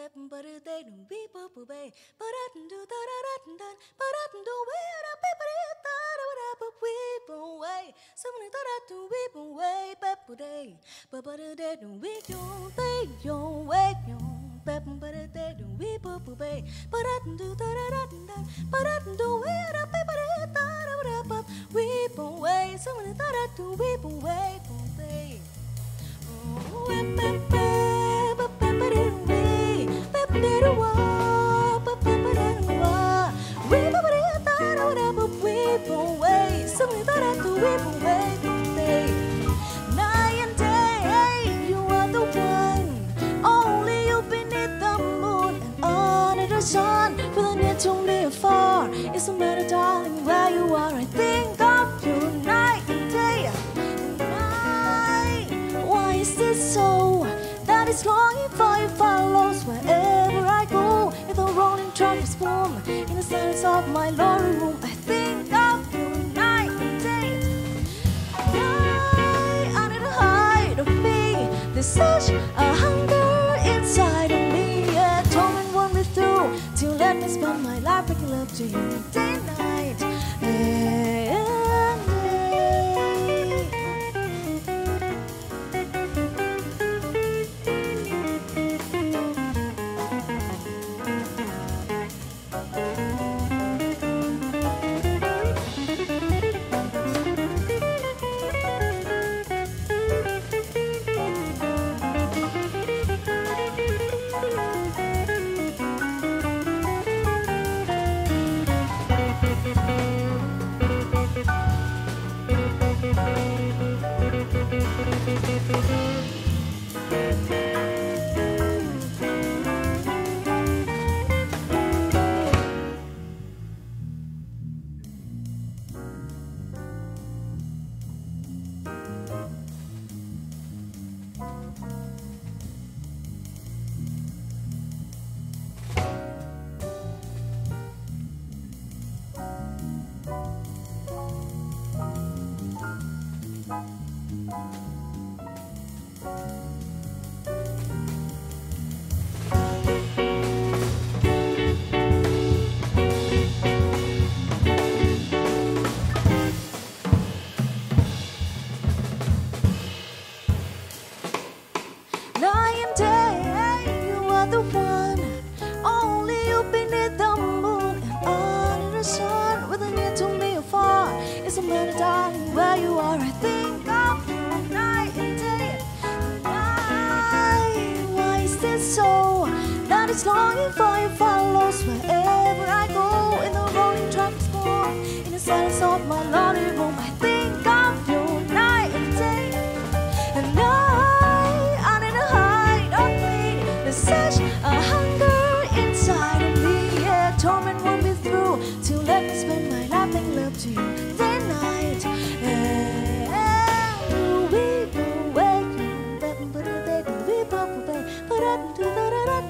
Sun, for the need to live far. It's a matter, darling, where you are. I think of you night and day. Why is this so? That is longing for you follows wherever I go. In the rolling trumpets boom, in the silence of my lonely room, I think of you night and day. I need to hide of me. There's such a hunger inside of me. Yeah, torment won't be through till let me spend my life making love to you day and night. It's a matter, darling, where you are. I think of you night and day. Why is this so? That is longing for you follows wherever I go. In the rolling trumpets born, in the silence of my lonely room, I think of you night and day. And I need to hide of me. There's such a hunger inside of me. Yeah, torment won't be through till let me spend my life making love to you.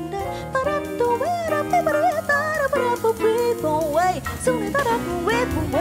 Soon as I weep away.